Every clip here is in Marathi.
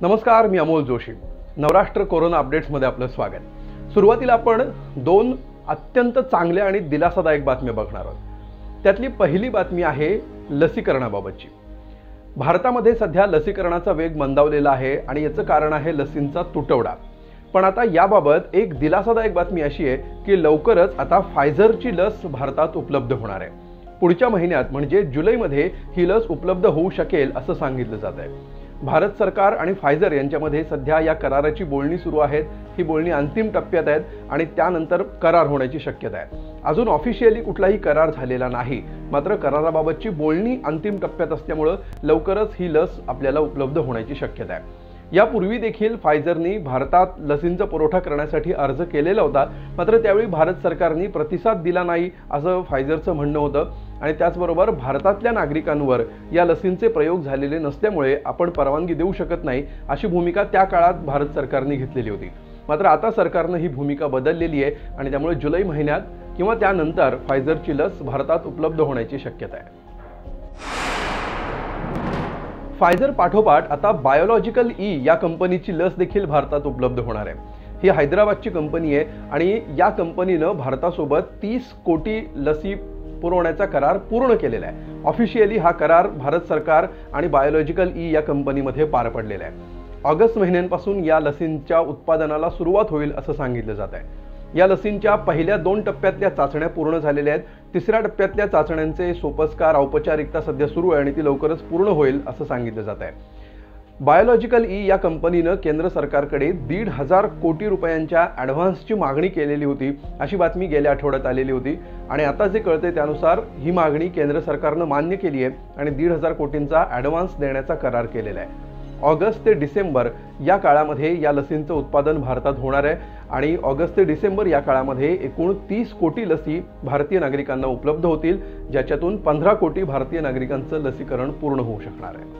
नमस्कार, मी अमोल जोशी. नवराष्ट्र कोरोना अपडेट्समध्ये आपलं स्वागत. सुरुवातीला आपण दोन अत्यंत चांगल्या आणि दिलासादायक बातम्या बघणार आहोत. त्यातली पहिली बातमी आहे लसीकरणाबाबतची. भारतामध्ये सध्या लसीकरणाचा वेग मंदावलेला आहे आणि याचं कारण आहे लसींचा तुटवडा. पण आता याबाबत एक दिलासादायक बातमी अशी आहे की लवकरच आता फायझरची लस भारतात उपलब्ध होणार आहे. पुढच्या महिन्यात म्हणजे जुलैमध्ये ही लस उपलब्ध होऊ शकेल असं सांगितलं जात आहे. भारत सरकार आणि फायझर यांच्यामध्ये सध्या या कराराची बोलणी सुरू आहेत. ही बोलणी अंतिम टप्प्यात आहेत आणि त्यानंतर करार होण्याची शक्यता आहे. अजून ऑफिशियली कुठलाही करार झालेला नाही, मात्र कराराबाबतची बोलणी अंतिम टप्प्यात असल्यामुळे लवकरच ही लस आपल्याला उपलब्ध होण्याची शक्यता आहे. यापूर्वी देखील फायझरनी भारतात लसींचा पुरवठा करण्यासाठी अर्ज केलेला होता, मात्र त्यावेळी भारत सरकारने प्रतिसाद दिला नाही असं फायझरचं म्हणणं होतं. आणि त्याचबरोबर भारतातल्या नागरिकांवर या लसींचे प्रयोग झालेले नसल्यामुळे आपण परवानगी देऊ शकत नाही अशी भूमिका त्या काळात भारत सरकारने घेतलेली होती. मात्र आता सरकारनं ही भूमिका बदललेली आहे आणि त्यामुळे जुलै महिन्यात किंवा त्यानंतर फायझरची लस भारतात उपलब्ध होण्याची शक्यता आहे. फायझर पाठोपाठ आता बायोलॉजिकल ई या कंपनीची लस देखील भारतात उपलब्ध होणार आहे. ही हैदराबादची कंपनी आहे आणि या कंपनीनं भारतासोबत 30 कोटी लसी पुरवण्याचा करार पूर्ण केलेला आहे. ऑफिशियली हा करार भारत सरकार आणि बायोलॉजिकल ई या कंपनीमध्ये पार पडलेला आहे. ऑगस्ट महिन्यापासून या लसींच्या उत्पादनाला सुरुवात होईल असं सांगितलं जात आहे. या लसींच्या पहिल्या 2 टप्प्यातल्या चाचण्या पूर्ण झालेल्या आहेत. तिसऱ्या टप्प्यातल्या चाचण्यांचे सोपस्कार औपचारिकता सध्या सुरू आहे आणि ती लवकरच पूर्ण होईल असं सांगितलं जात आहे. बायोलॉजिकल ई या कंपनीनं केंद्र सरकारकडे 1,500 कोटी रुपयांच्या ॲडव्हान्सची मागणी केलेली होती अशी बातमी गेल्या आठवड्यात आलेली होती आणि आता जे कळते त्यानुसार ही मागणी केंद्र सरकारनं मान्य केली आहे आणि 1,500 कोटींचा ॲडव्हान्स देण्याचा करार केलेला आहे. ऑगस्ट ते डिसेंबर या काळामध्ये या लसींचं उत्पादन भारतात होणार आहे आणि ऑगस्ट ते डिसेंबर या काळामध्ये एकूण 30 कोटी लसी भारतीय नागरिकांना उपलब्ध होतील, ज्याच्यातून 15 कोटी भारतीय नागरिकांचं लसीकरण पूर्ण होऊ शकणार आहे.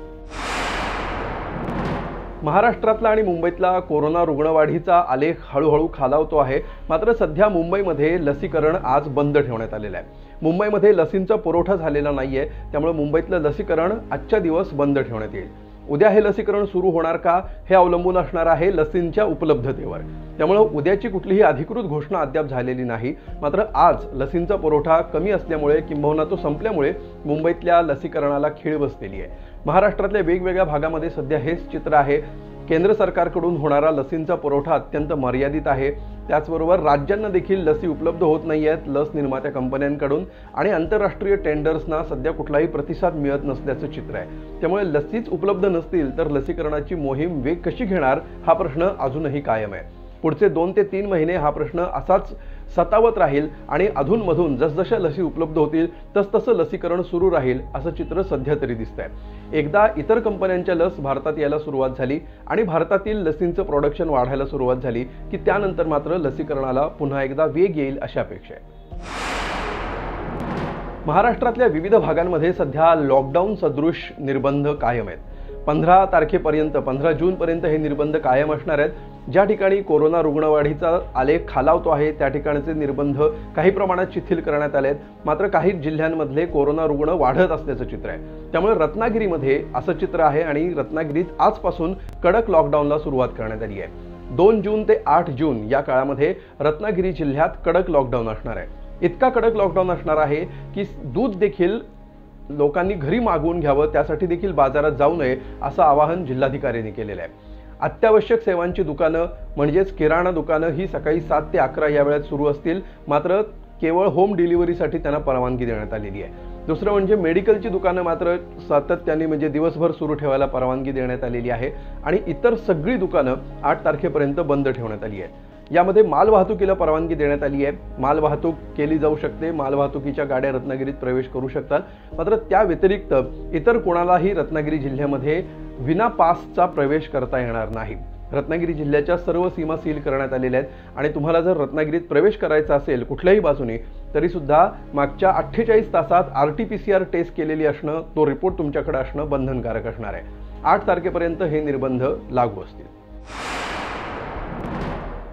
महाराष्ट्रातला आणि मुंबईतला कोरोना रुग्णवाढीचा आलेख हळूहळू खालावतो आहे. मात्र सध्या मुंबईमध्ये लसीकरण आज बंद ठेवण्यात आलेलं आहे. मुंबईमध्ये लसींचा पुरवठा झालेला नाहीये, त्यामुळे मुंबईतलं लसीकरण आजच्या दिवस बंद ठेवण्यात येईल. उद्या हे लसीकरण सुरू होणार का हे अवलंबून असणार आहे लसींच्या उपलब्धतेवर. त्यामुळे उद्याची कुठलीही अधिकृत घोषणा अद्याप झालेली नाही. मात्र आज लसींचा पुरवठा कमी असल्यामुळे किंबहुना तो संपल्यामुळे मुंबईतल्या लसीकरणाला खीळ बसलेली आहे. महाराष्ट्रातल्या वेगवेगळ्या भागामध्ये सध्या हेच चित्र आहे. केंद्र सरकारकडून होणारा लसींचा पुरवठा अत्यंत मर्यादित आहे. त्याचबरोबर राज्यांना देखील लसी उपलब्ध होत नाही आहेत लस निर्मात्या कंपन्यांकडून आणि आंतरराष्ट्रीय टेंडर्सना सध्या कुठलाही प्रतिसाद मिळत नसल्याचं चित्र आहे. त्यामुळे लसीच उपलब्ध नसतील तर लसीकरणाची मोहीम वेग कशी घेणार हा प्रश्न अजूनही कायम आहे. पुढचे 2 ते 3 महिने हा प्रश्न असाच सतावत राहील आणि अधूनमधून जसजशा लसी उपलब्ध होतील तसतसं लसीकरण सुरू राहील असं चित्र सध्या तरी दिसतंय. एकदा इतर कंपन्यांच्या लस भारतात यायला सुरुवात झाली आणि भारतातील लसींचं प्रोडक्शन वाढायला सुरुवात झाली की त्यानंतर मात्र लसीकरणाला पुन्हा एकदा वेग येईल अशी अपेक्षा आहे. महाराष्ट्रातल्या विविध भागांमध्ये सध्या लॉकडाऊन सदृश निर्बंध कायम आहेत. 15 तारखेपर्यंत 15 जूनपर्यंत हे निर्बंध कायम असणार आहेत. ज्या ठिकाणी कोरोना रुग्णवाढीचा आलेख खालावतो आहे त्या ठिकाणचे निर्बंध काही प्रमाणात शिथिल करण्यात आले आहेत. मात्र काही जिल्ह्यांमधले कोरोना रुग्ण वाढत असल्याचं चित्र आहे. त्यामुळे रत्नागिरीमध्ये असं चित्र आहे आणि रत्नागिरीत आजपासून कडक लॉकडाऊनला सुरुवात करण्यात आली आहे. 2 जून ते 8 जून या काळामध्ये रत्नागिरी जिल्ह्यात कडक लॉकडाऊन असणार आहे. इतका कडक लॉकडाऊन असणार आहे की दूध देखील लोकांनी घरी मागवून घ्यावं, त्यासाठी देखील बाजारात जाऊ नये असं आवाहन जिल्हाधिकाऱ्यांनी केलेलं आहे. अत्यावश्यक सेवांची दुकानं म्हणजेच किराणा दुकानं ही सकाळी 7 ते 11 या वेळात सुरू असतील, मात्र केवळ होम डिलिव्हरीसाठी त्यांना परवानगी देण्यात आलेली आहे. दुसरं म्हणजे मेडिकलची दुकानं मात्र सातत्याने म्हणजे दिवसभर सुरू ठेवायला परवानगी देण्यात आलेली आहे आणि इतर सगळी दुकानं 8 तारखेपर्यंत बंद ठेवण्यात आली आहे. यामध्ये मालवाहतुकीला परवानगी देण्यात आली आहे. मालवाहतूक केली जाऊ शकते, मालवाहतुकीच्या गाड्या रत्नागिरीत प्रवेश करू शकतात. मात्र त्या व्यतिरिक्त इतर कोणालाही रत्नागिरी जिल्ह्यामध्ये विना पासचा प्रवेश करता येणार नाही. रत्नागिरी जिल्ह्याच्या सर्व सीमा सील करण्यात आलेल्या आहेत आणि तुम्हाला जर रत्नागिरीत प्रवेश करायचा असेल कुठल्याही बाजूने तरी सुद्धा मागच्या 48 तासात RT-PCR टेस्ट केलेली असणं, तो रिपोर्ट तुमच्याकडे असणं बंधनकारक असणार आहे. 8 तारखेपर्यंत हे निर्बंध लागू असतील.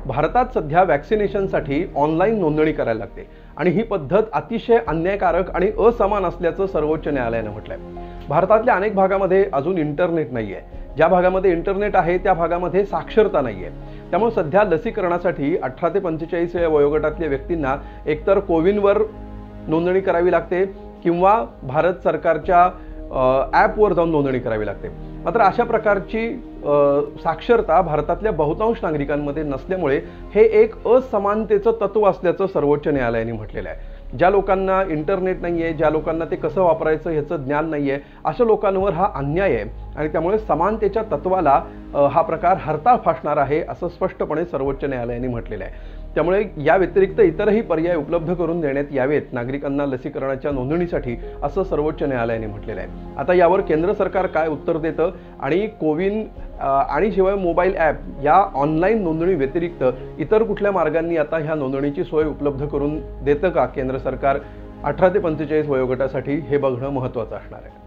भारतात सध्या वॅक्सिनेशनसाठी ऑनलाईन नोंदणी करायला लागते आणि ही पद्धत अतिशय अन्यायकारक आणि असमान असल्याचं सर्वोच्च न्यायालयानं म्हटलंय. भारतातल्या अनेक भागामध्ये अजून इंटरनेट नाहीये. ज्या भागामध्ये इंटरनेट आहे त्या भागामध्ये साक्षरता नाहीये. त्यामुळे सध्या लसीकरणासाठी 18 ते 45 या वयोगटातल्या व्यक्तींना एकतर कोविनवर नोंदणी करावी लागते किंवा भारत सरकारच्या ॲपवर जाऊन नोंदणी करावी लागते. मात्र अशा प्रकारची साक्षरता भारतातल्या बहुतांश नागरिकांमध्ये नसल्यामुळे हे एक असमानतेचं तत्व असल्याचं सर्वोच्च न्यायालयाने म्हटलेलं आहे. ज्या लोकांना इंटरनेट नाही आहे, ज्या लोकांना ते कसं वापरायचं ह्याचं ज्ञान नाही आहे, अशा लोकांवर हा अन्याय आहे आणि त्यामुळे समानतेच्या तत्वाला हा प्रकार हरताळ फासणार आहे असं स्पष्टपणे सर्वोच्च न्यायालयाने म्हटलेलं आहे. त्यामुळे या व्यतिरिक्त इतरही पर्याय उपलब्ध करून देण्यात यावेत नागरिकांना लसीकरणाच्या नोंदणीसाठी असं सर्वोच्च न्यायालयाने म्हटलेलं आहे. आता यावर केंद्र सरकार काय उत्तर देतं आणि कोविन आणि शिवाय मोबाईल ॲप या ऑनलाईन नोंदणी व्यतिरिक्त इतर कुठल्या मार्गांनी आता ह्या नोंदणीची सोय उपलब्ध करून देतं का केंद्र सरकार 18 ते 45 वयोगटासाठी, हे बघणं महत्त्वाचं असणार आहे.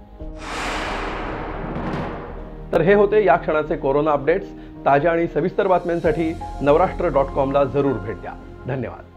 तर हे होते या क्षणाचे कोरोना अपडेट्स. ताज्या आणि सविस्तर बातम्यांसाठी नवराष्ट्र.com ला जरूर भेट द्या. धन्यवाद.